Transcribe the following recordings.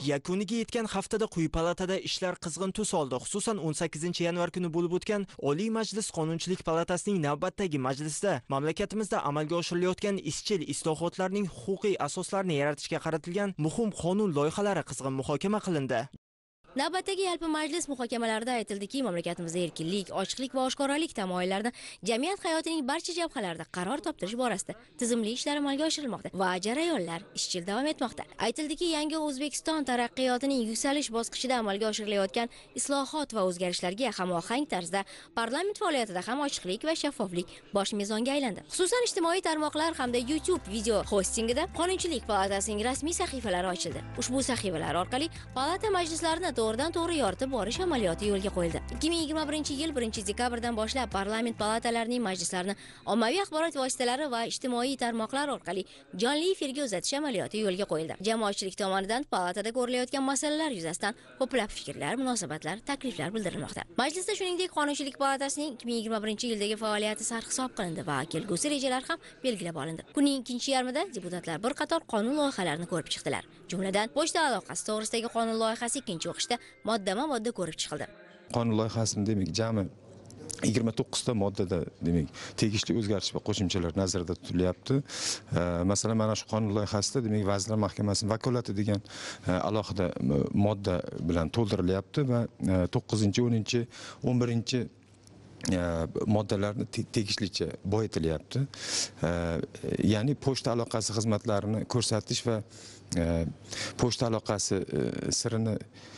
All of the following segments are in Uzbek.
Yakuniga yetgan haftada quyi palatada ishlar qizg'in tus oldi. Xususan 18-yanvar kuni bo'lib o'tgan Oliy Majlis Qonunchilik palatasining navbatdagi majlisida mamlakatimizda amalga oshirilayotgan izchil islohotlarning huquqiy asoslarini yaratishga qaratilgan muhim qonun loyihalari qizg'in muhokama qilindi. Navbatdagi yalpi majlis muhokamalarida aytildiki, mamlakatimizda erkinlik, ochiqlik va oshkoralik tamoyillarini jamiyat hayotining barcha jabhalarida qaror toptirish borasida tizimli ishlar amalga oshirilmoqda va jarayonlar izchil davom etmoqda. Aytildiki, yangi O'zbekiston taraqqiyotining yuksalish bosqichida amalga oshirilayotgan islohot va o'zgarishlarga hamohang tarzda parlament faoliyatida ham ochiqlik va shaffoflik bosh mezonga aylandi. Xususan ijtimoiy tarmoqlar hamda YouTube video hostingida Qonunchilik palatasining rasmiy sahifalari ochildi. Ushbu sahifalar orqali palata majlislarini to'g'ridan-to'g'ri yoritib borish amaliyoti yo'lga qo'yildi. 2021-yil 1-dekabrdan boshlab parlament palatalarining majlislarini ommaviy axborot vositalari va ijtimoiy tarmoqlar orqali jonli efirga uzatish amaliyoti yo'lga qo'yildi. Jamoatchilik tomonidan palatada ko'rilayotgan masalalar yuzasidan ko'plab fikrlar, munosabatlar, takliflar bildirilmoqda. Majlisda shuningdek Qonunchilik palatasining 2021-yildagi faoliyati sarhisob qilindi va kelgusi rejalar ham belgilab olindi. Kunning ikkinchi yarmida deputatlar bir qator qonun loyihalarini ko'rib chiqdilar. Jumladan, pochta aloqasi to'g'risidagi qonun loyihasi ikkinchi o'qishda moddama-modda ko'rib chiqildi. Qonun loyihasini demak jami 29 ta moddada demak tegishli o'zgartirish va qo'shimchalar nazarda tutilyapti. Masalan, mana shu qonun loyihasida demak Vazirlar Mahkamasining vakolati degan alohida modda bilan to'ldirilyapti va 9-10, 11 moddalarni tegishlicha boyitilyapti. Ya'ni pochta aloqasi xizmatlarini ko'rsatish va pochta aloqasi sirini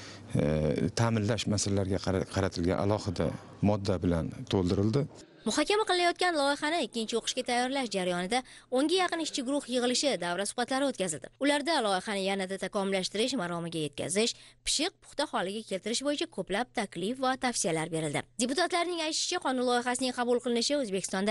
ta'minlash masalalariga qaratilgan alohida modda bilan to'ldirildi. Muhokama qilinayotgan loyihani ikkinchi o'qishga tayyorlash jarayonida 10 ga yaqin ishchi guruh yig'ilishi, davra suhbatlari o'tkazildi. Ularda loyihani yanada takomillashtirish, maromiga yetkazish, pishiq puxta holiga keltirish bo'yicha ko'plab taklif va tavsiyalar berildi. Deputatlarning aytishicha, qonun loyihasining qabul qilinishi O'zbekistonda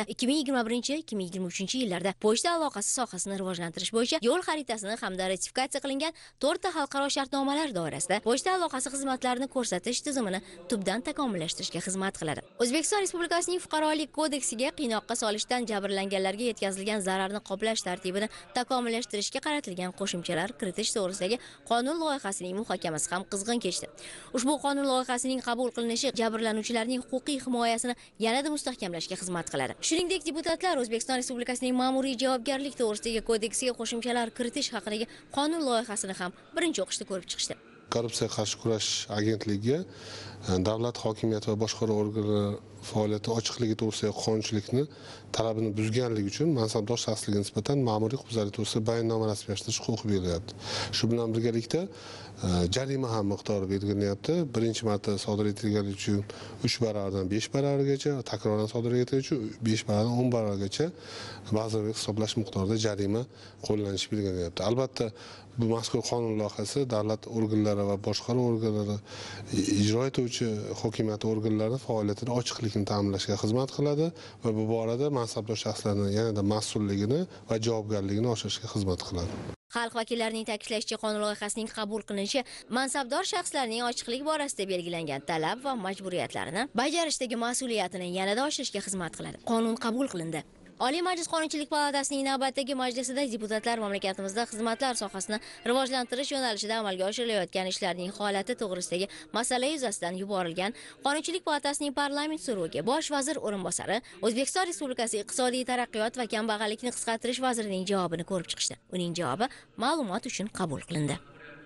2021-2023 yillarda pochta aloqasi sohasini rivojlantirish bo'yicha yo'l xaritasini hamda ratifikatsiya qilingan 4 ta xalqaro shartnomalar doirasida pochta aloqasi xizmatlarini ko'rsatish tizimini tubdan takomillashtirishga xizmat qiladi. O'zbekiston Respublikasining fuqarolik kodeksiga qiynoqqa solishdan jabrlanganlarga yetkazilgan zararni qoplash tartibini takomillashtirishga qaratilgan qo'shimchalar kiritish to'g'risidagi qonun loyihasining muhokamasi ham qizg'in kechdi. Ushbu qonun loyihasining qabul qilinishi jabrlanuvchilarning huquqiy himoyasini yanada mustahkamlashga xizmat qiladi. Shuningdek, deputatlar O'zbekiston Respublikasining ma'muriy javobgarlik to'g'risidagi kodeksiga qo'shimchalar kiritish haqidagi qonun loyihasini ham birinchi o'qishda ko'rib chiqishdi. Korrupsiyaga qarshi kurash agentligiga davlat hokimiyati va boshqaruv organlari faoliyati ochiqligi to'g'risidagi qonunchilikni talabini buzganligi uchun mansabdor shaxslarga nisbatan ma'muriy huquqbuzarlik to'g'risida bayonnoma rasmiylashtirish huquqi berilyapti. Shu bilan birgalikda jarima ham miqdori belgilanayapti. Birinchi marta sodir etilgani uchun 3 baravardan 5 baravargacha, takroran sodir etilgani uchun 5 baravardan 10 baravargacha bazaviy hisoblash miqdorida jarima qo'llanishi belgilanayapti. Albatta, bu mazkur qonun loyihasi davlat organlari va boshqaruv organlari ijro etuvchi hokimiyat organlari faoliyatini ochiqlikni ta'minlashga xizmat qiladi va bu borada mansabdor shaxslarning yanada mas'ulligini va javobgarligini oshirishga xizmat qiladi. Xalq vakillarining ta'kidlashicha, qonun loyihasining qabul qilinishi mansabdor shaxslarning ochiqlik borasida belgilangan talab va majburiyatlarini bajarishdagi mas'uliyatini yanada oshirishga xizmat qiladi. Qonun qabul qilindi. Oliy Majlis Qonunchilik palatasining navbatdagi majlisida deputatlar mamlakatimizda xizmatlar sohasini rivojlantirish yo'nalishida amalga oshirilayotgan ishlarning holati to'g'risidagi masala yuzasidan yuborilgan Qonunchilik palatasining parlament so'roviga bosh vazir o'rinbosari, O'zbekiston Respublikasi Iqtisodiy taraqqiyot va kambag'allikni qisqartirish vazirining javobini ko'rib chiqishdi. Uning javobi ma'lumot uchun qabul qilindi.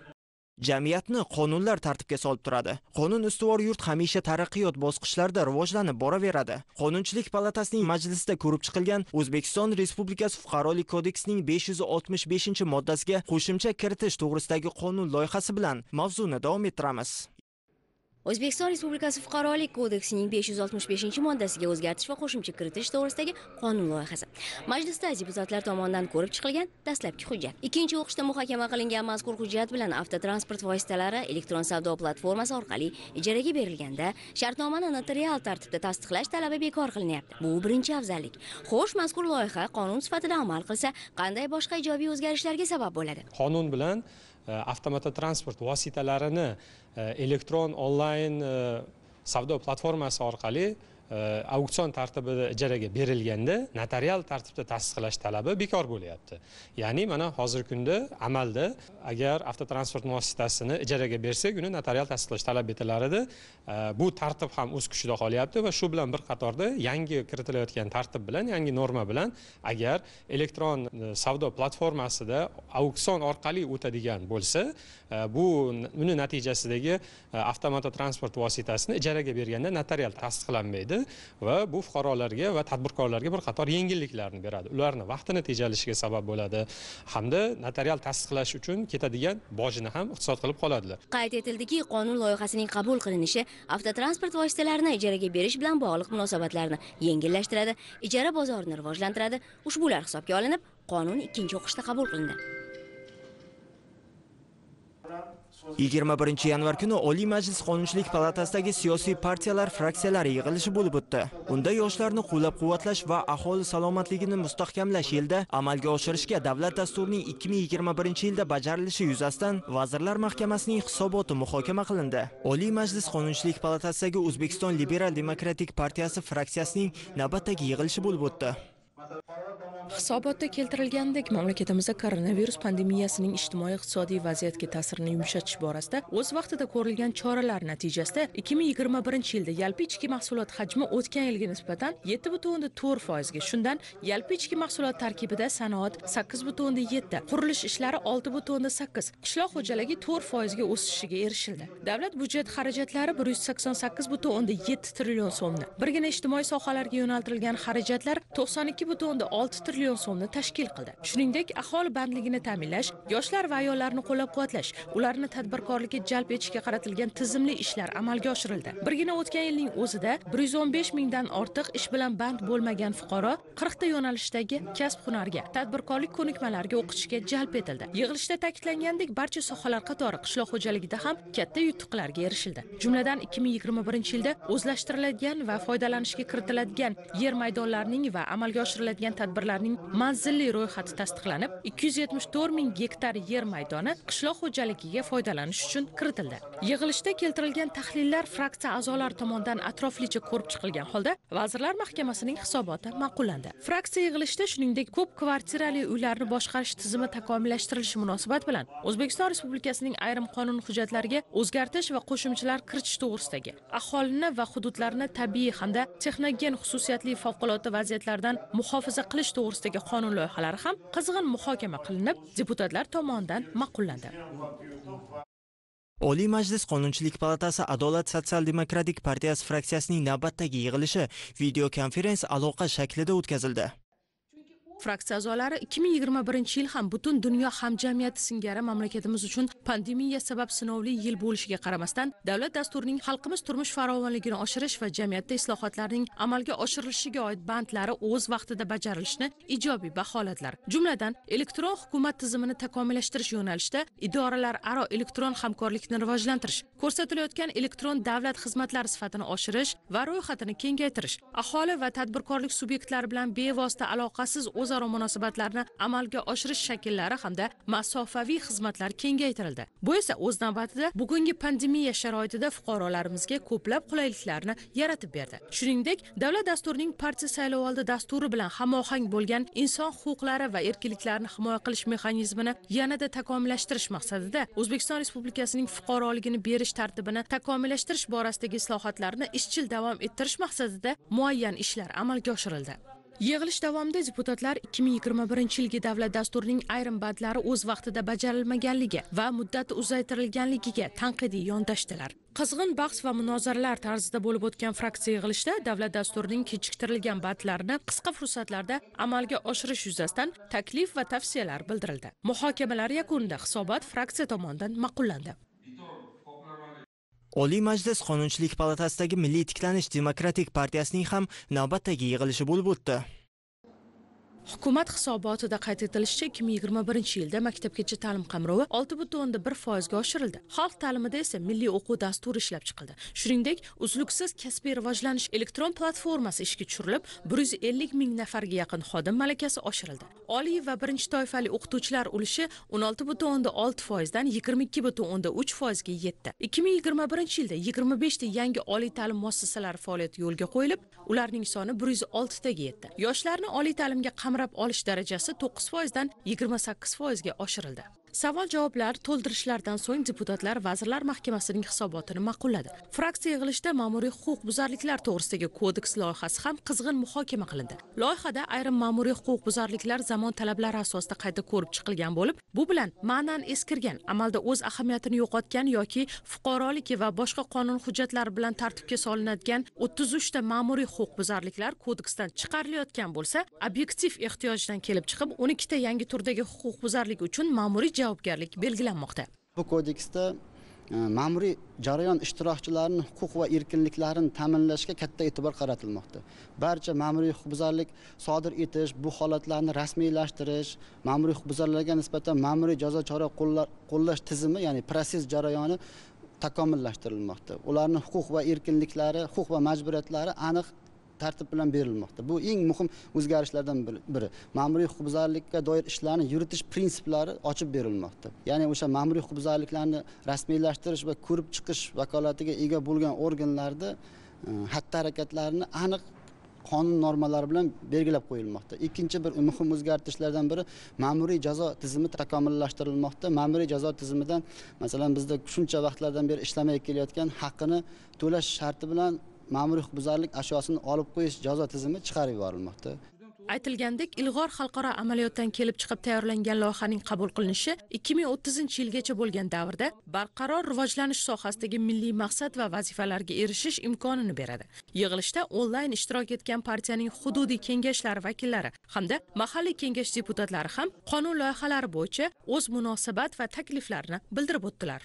Jamiyatni qonunlar tartibga solib turadi. Qonun ustuvor yurt hamisha taraqqiyot bosqichlarida rivojlanib boraveradi. Qonunchilik palatasining majlisida ko'rib chiqilgan O'zbekiston Respublikasi Fuqarolik kodeksining 565-moddasiga qo'shimcha kiritish to'g'risidagi qonun loyihasi bilan mavzuni davom ettiramiz. O'zbekiston Respublikasi Fuqarolik kodeksining 565-moddasiga o'zgartirish va qo'shimcha kiritish to'g'risidagi qonun loyihasi. Majlisda deputatlar tomonidan ko'rib chiqilgan dastlabki hujjat. Ikkinchi o'qishda muhokama qilingan mazkur hujjat bilan avtotransport vositalari elektron savdo platformasi orqali ijaraga berilganda shartnomani notarial tartibda tasdiqlash talabi bekor qilinyapti. Bu birinchi afzallik. Xo'sh, mazkur loyiha qonun sifatida amal qilsa, qanday boshqa ijobiy o'zgarishlarga sabab bo'ladi? Qonun bilan avtomototransport vositalarini elektron onlayn savdo platformasi orqali auksion tartibida ijaraga berilganda notarial tartibda tasdiqlash talabi bekor bo'lyapti. Ya'ni mana hozirgi kunda amalda agar avtotransport vositasini ijaraga bersak, uni notarial tasdiqlash talab etilar edi. Bu tartib ham o'z kuchida qolyapti va shu bilan bir qatorda yangi kiritilayotgan tartib bilan, yangi norma bilan agar elektron savdo platformasida auksion orqali o'tadigan bo'lsa, uni natijasidagi avtomototransport vositasini ijaraga berganda notarial tasdiqlanmaydi va bu fuqarolarga va tadbirkorlarga bir qator yengilliklarni beradi. Ularni vaqtini tejalishiga sabab bo'ladi hamda notarial tasdiqlash uchun ketadigan bojni ham iqtisod qilib qoladilar. Qayd etildiki, qonun loyihasining qabul qilinishi avtotransport vositalarini ijaraga berish bilan bog'liq munosabatlarni yengillashtiradi, ijara bozorini rivojlantiradi. Ushbular hisobga olinib, qonun ikkinchi o'qishda qabul qilindi. 21 yanvar kuni Oliy Majlis Qonunchilik palatasidagi siyosiy partiyalar fraksiyalari yig'ilishi bo'lib o'tdi. Unda yoshlarni qo'llab-quvvatlash va aholi salomatligini mustahkamlash yilda amalga oshirishga davlat dasturining 2021-yilda bajarilishi yuzasidan Vazirlar Mahkamasining hisoboti muhokama qilindi. Oliy Majlis Qonunchilik palatasidagi O'zbekiston Liberal Demokratik partiyasi fraksiyasining navbatdagi yig'ilishi bo'lib o'tdi. Hisobotda keltirilgandek, mamlakatimizda koronavirus pandemiyasining ijtimoiy-iqtisodiy vaziyatga ta'sirini yumshatish borasida o'z vaqtida ko'rilgan choralar natijasida 2021-yilda yalpi ichki mahsulot hajmi o'tgan yilga nisbatan 7,4%, ga, shundan yalpi ichki mahsulot tarkibida sanoat 8,7, qurilish ishlari 6,8, qishloq xo'jaligi 4% ga o'sishiga erishildi. Davlat budjet xarajatlari 188,7 trillion so'mni, birgina ijtimoiy sohalarga yo'naltirilgan xarajatlar 92,6 trillion so'mni tashkil qildi. Shuningdek, aholi bandligini ta'minlash, yoshlar va ayollarni qo'llab-quvvatlash, ularni tadbirkorlikka jalb etishga qaratilgan tizimli ishlar amalga oshirildi. Birgina o'tgan yilning o'zida 115 mingdan ortiq ish bilan band bo'lmagan fuqaro 40 ta yo'nalishdagi kasb-hunarga, tadbirkorlik ko'nikmalariga o'qitishga jalb etildi. Yig'ilishda ta'kidlangandek, barcha sohalar qatori qishloq xo'jaligida ham katta yutuqlarga erishildi. Jumladan 2021-yilda o'zlashtiriladigan va foydalanishga kiritiladigan yer maydonlarining va amalga oshiriladigan tadbirlarning manzilli ro'yxati tasdiqlanib, 274 ming gektar yer maydoni qishloq xo'jaligiga foydalanish uchun kiritildi. Yig'ilishda keltirilgan tahlillar fraksiya a'zolari tomonidan atroflicha ko'rib chiqilgan holda Vazirlar Mahkamasining hisoboti ma'qullandi. Fraksiya yig'ilishida shuningdek ko'p kvartirali uylarni boshqarish tizimi takomillashtirilishi munosabat bilan O'zbekiston Respublikasining ayrim qonun hujjatlariga o'zgartirish va qo'shimchalar kiritish to'g'risidagi, aholini va hududlarni tabiiy hamda texnogen xususiyatli favqulodda vaziyatlardan muhofaza qilish to'g'risidagi qonun loyihalari ham qizg'in muhokama qilinib, deputatlar tomonidan ma'qullandi. Oliy Majlis Qonunchilik palatasi Adolat sotsial-demokratik partiyasi fraksiyasining navbatdagi yig'ilishi videokonferensiya aloqa shaklida o'tkazildi. Fraksiya a'zolari 2021 yil ham butun dunyo hamjamiyati singari mamlakatimiz uchun pandemiya sabab sinovli yil bo'lishiga qaramasdan, davlat dasturining xalqimiz turmush farovonligini oshirish va jamiyatda islohotlarning amalga oshirilishiga oid bandlari o'z vaqtida bajarilishini ijobiy baholadilar. Jumladan, elektron hukumat tizimini takomillashtirish yo'nalishida idoralar aro elektron hamkorlikni rivojlantirish, ko'rsatilayotgan elektron davlat xizmatlari sifatini oshirish va ro'yxatini kengaytirish, aholi va tadbirkorlik subyektlari bilan bevosita aloqasiz o'zaro munosabatlarni amalga oshirish shakllari hamda masofaviy xizmatlar kengaytirildi. Bu esa o'z navbatida bugungi pandemiya sharoitida fuqarolarimizga ko'plab qulayliklarni yaratib berdi. Shuningdek, davlat dasturining partiya saylovoldi dasturi bilan hamohang bo'lgan inson huquqlari va erkinliklarini himoya qilish mexanizmini yanada takomillashtirish maqsadida O'zbekiston Respublikasining fuqaroligini berish tartibini takomillashtirish borasidagi islohotlarni izchil davom ettirish maqsadida muayyan ishlar amalga oshirildi. Yig'ilish davomida deputatlar 2021-yilgi davlat dasturining ayrim bandlari o'z vaqtida bajarilmaganligi va muddati uzaytirilganligiga tanqidiy yondashdilar. Qizg'in bahs va munozaralar tarzida bo'lib o'tgan fraksiya yig'ilishida davlat dasturining kechiktirilgan bandlarini qisqa fursatlarda amalga oshirish yuzasidan taklif va tavsiyalar bildirildi. Muhokamalar yakunida hisobot fraksiya tomonidan ma'qullandi. Oliy Majlis Qonunchilik palatasidagi Milliy tiklanish demokratik partiyasining ham navbatdagi yig'ilishi bo'lib o'tdi. Hukumat hisobotida qayd etilishicha, 2021-yilda maktabgacha ta'lim qamrovi 6,1% ga oshirildi. Xalq ta'limida esa milliy o'quv dasturi ishlab chiqildi. Shuningdek, uzluksiz kasbiy rivojlanish elektron platformasi ishga tushirilib, 150 ming nafarga yaqin xodim malakasi oshirildi. Oliy va birinchi toifali o'qituvchilar ulushi 16,6% dan 22,3% ga yetdi. 2021-yilda 25 ta yangi oliy ta'lim muassasalari faoliyati yo'lga qo'yilib, ularning soni 106 taga yetdi. Yoshlarni oliy ta'limga qamrab olish darajasi 9% dan 28% ga oshirildi. Savol-javoblar to'ldirishlardan so'ng deputatlar Vazirlar Mahkamasining hisobotini ma'qulladi. Fraksiya yig'ilishida ma'muriy huquqbuzarliklar to'g'risidagi kodeks loyihasi ham qizg'in muhokama qilindi. Loyihada ayrim ma'muriy huquqbuzarliklar zamon talablari asosida qayta ko'rib chiqilgan bo'lib, bu bilan ma'nan eskirgan, amalda o'z ahamiyatini yo'qotgan yoki fuqarolik va boshqa qonun hujjatlari bilan tartibga solinadigan 33 ta ma'muriy huquqbuzarliklar kodeksdan chiqarilayotgan bo'lsa, obyektiv ehtiyojdan kelib chiqib 12 ta yangi turdagi huquqbuzarlik uchun ma'muriy javobgarlik belgilanmoqda. Bu kodeksda ma'muriy jarayon ishtirokchilarining huquq va erkinliklarini ta'minlashga katta e'tibor qaratilmoqda. Barcha ma'muriy huquqbuzarlik sodir etish, bu holatlarni rasmiylashtirish, ma'muriy huquqbuzarlarga nisbatan ma'muriy jazo chora qo'llash tizimi, ya'ni proses jarayoni takomillashtirilmoqda. Ularning huquq va erkinliklari, huquq va majburiyatlari aniq tartib bilan berilmoqda. Bu eng muhim o'zgarishlardan biri. Ma'muriy huquqbuzarlikka doir ishlarni yuritish prinsiplari ochib berilmoqda. Ya'ni o'sha ma'muriy huquqbuzarliklarni rasmiylashtirish va ko'rib chiqish vakolatiga ega bo'lgan organlarda xatti-harakatlarni aniq qonun normalari bilan belgilab qo'yilmoqda. Ikkinchi bir muhim o'zgartirishlardan biri ma'muriy jazo tizimi takomillashtirilmoqda. Ma'muriy jazo tizimidan, masalan, bizda shuncha vaqtlardan beri ishlamay kelayotgan haqqini to'lash sharti bilan ma'muriy huquqbuzarlik ashyosini olib qo'yish jazo tizimi chiqarib yuborilmoqda. Aytilgandek, ilg'or xalqaro amaliyotdan kelib chiqib tayyorlangan loyihaning qabul qilinishi 2030-yilgacha bo'lgan davrda barqaror rivojlanish sohasidagi milliy maqsad va vazifalarga erishish imkonini beradi. Yig'ilishda onlayn ishtirok etgan partiyaning hududiy kengashlari vakillari hamda mahalliy kengash deputatlari ham qonun loyihalari bo'yicha o'z munosabat va takliflarini bildirib o'tdilar.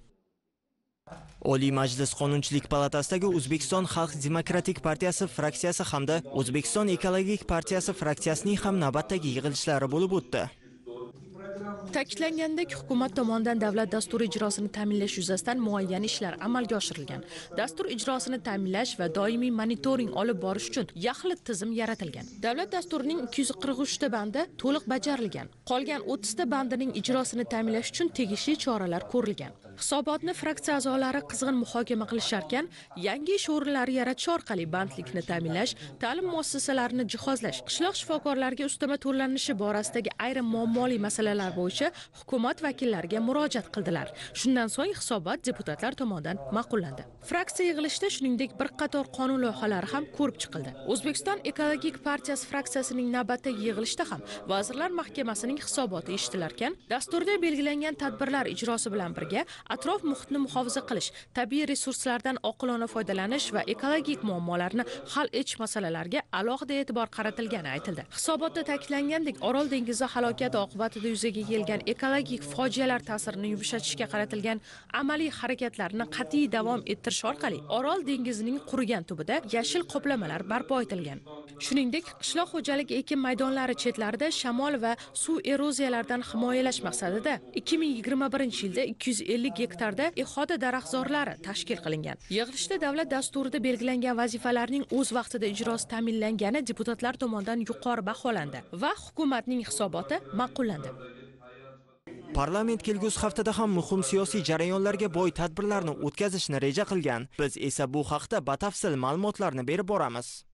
Oliy Majlis Qonunchilik palatasidagi O'zbekiston Xalq Demokratik partiyasi fraksiyasi hamda O'zbekiston Ekologik partiyasi fraksiyasining ham navbatdagi yig'ilishlari bo'lib o'tdi. Ta'kidlangandek, hukumat tomonidan davlat dasturi ijrosini ta'minlash yuzasidan muayyan ishlar amalga oshirilgan. Dastur ijrosini ta'minlash va doimiy monitoring olib borish uchun yaxlit tizim yaratilgan. Davlat dasturining 243 ta bandi to'liq bajarilgan. Qolgan 30 ta bandining ijrosini ta'minlash uchun tegishli choralar ko'rilgan. Hisobotni fraksiya a'zolari qizg'in muhokama qilisharkan, yangi ish o'rinlari yaratish orqali bandlikni ta'minlash, ta'lim muassasalarini jihozlash, qishloq shifokorlariga ustama to'lanishi borasidagi ayrim muammoli masalalar bo'yicha hukumat vakillariga murojaat qildilar. Shundan so'ng hisobot deputatlar tomonidan ma'qullandi. Fraksiya yig'ilishida shuningdek bir qator qonun loyihalari ham ko'rib chiqildi. O'zbekiston Ekologik partiyasi fraksiyasining navbatdagi yig'ilishida ham Vazirlar Mahkamasining hisoboti eshitilarkan, dasturda belgilangan tadbirlar ijrosi bilan birga atrof muhitni muhofaza qilish, tabiiy resurslardan oqilona foydalanish va ekologik muammolarni hal etish masalalarga alohida e'tibor qaratilgani aytildi. Hisobotda ta'kidlangandek, Orol dengizi halokati oqibatida yuzaga kelgan ekologik fojialar ta'sirini yumshatishga qaratilgan amaliy harakatlarni qat'iy davom ettirish orqali Orol dengizining qurigan tubida yashil qoplamalar barpo etilgan. Shuningdek, qishloq xo'jalik ekin maydonlari chetlarida shamol va suv eroziyalaridan himoyalash maqsadida 2021-yilda 250 gektarda ihoda daraxtzorlari tashkil qilingan. Yig'ilishda davlat dasturida belgilangan vazifalarning o'z vaqtida ijrosi ta'minlangani deputatlar tomonidan yuqori baholandi va hukumatning hisoboti ma'qullandi. Parlament kelgusi haftada ham muhim siyosiy jarayonlarga boy tadbirlarni o'tkazishni reja qilgan. Biz esa bu haqda batafsil ma'lumotlarni berib boramiz.